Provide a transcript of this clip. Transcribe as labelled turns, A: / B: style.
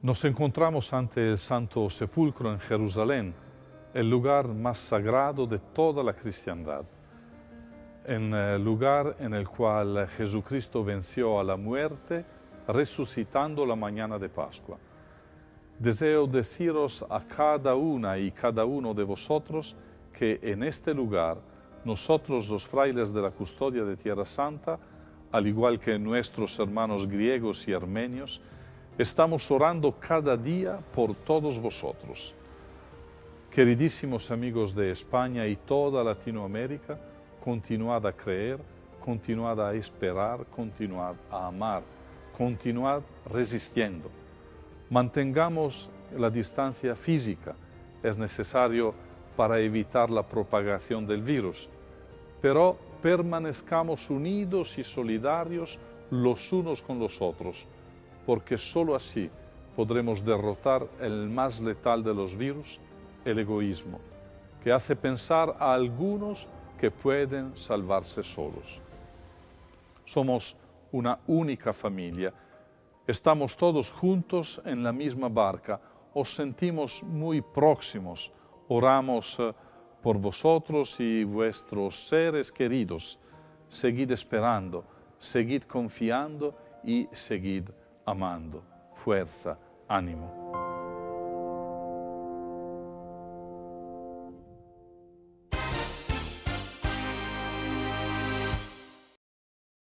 A: Nos encontramos ante el Santo Sepulcro en Jerusalén, el lugar más sagrado de toda la cristiandad, en el lugar en el cual Jesucristo venció a la muerte, resucitando la mañana de Pascua. Deseo deciros a cada una y cada uno de vosotros que en este lugar, nosotros los frailes de la custodia de Tierra Santa, al igual que nuestros hermanos griegos y armenios, estamos orando cada día por todos vosotros. Queridísimos amigos de España y toda Latinoamérica, continuad a creer, continuad a esperar, continuad a amar, continuad resistiendo. Mantengamos la distancia física, es necesario para evitar la propagación del virus, pero permanezcamos unidos y solidarios los unos con los otros, porque sólo así podremos derrotar el más letal de los virus, el egoísmo, que hace pensar a algunos que pueden salvarse solos. Somos una única familia, estamos todos juntos en la misma barca, os sentimos muy próximos, oramos por vosotros y vuestros seres queridos. Seguid esperando, seguid confiando y seguid amando. Fuerza, ánimo.